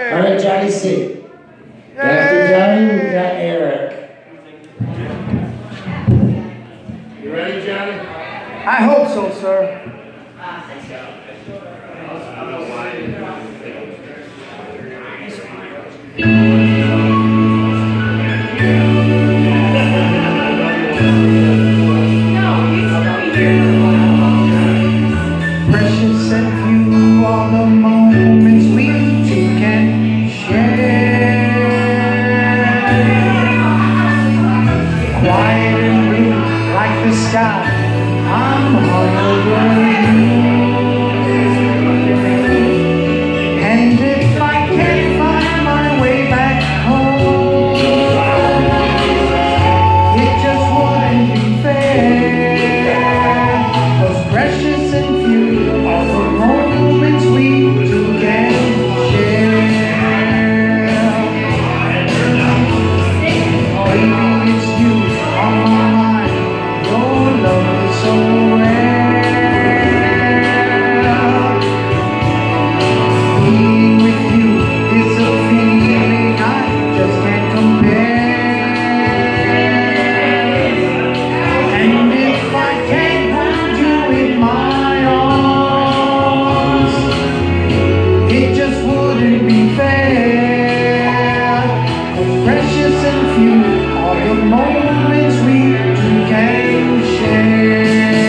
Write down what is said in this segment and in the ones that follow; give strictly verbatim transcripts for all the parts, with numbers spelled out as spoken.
All right, Johnny C. After Johnny, we got Eric. You ready, Johnny? I hope so, sir. Precious and few are the moments we two can share. Quiet and blue like the sky, I'm hung over you. And if I can't find my way back home, it just wouldn't be fair. 'Cause precious and few are the moments we two can share. Baby, it's you on my mind. Your love is so rare. Being with you is a feeling I just can't compare. And if I can't hold you in my arms, it just wouldn't be fair. 'Cause precious and few are the moments we two can share.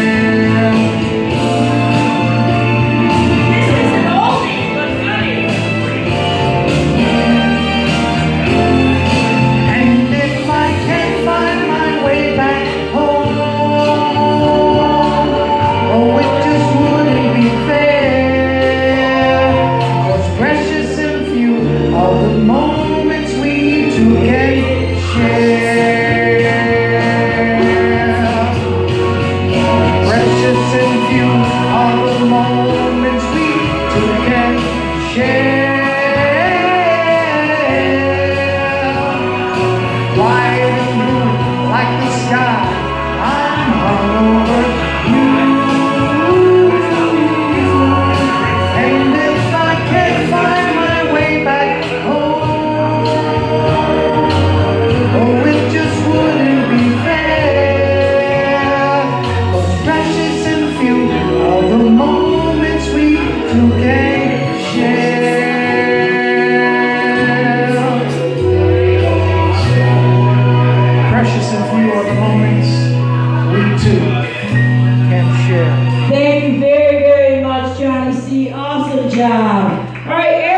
This is an oldie but goodie. And if I can't find my way back home, oh, it just wouldn't be fair. 'Cause precious and few are the moments we two can share. Precious and few are the moments we two can share. Quiet and blue like the sky, I'm hung over you. And if I can't find my way back home, oh, it just wouldn't be fair. 'Cause precious and few are the moments we two can share. Precious and few are the moments we two can share. Thank you very, very much, Johnny C. Awesome job. All right,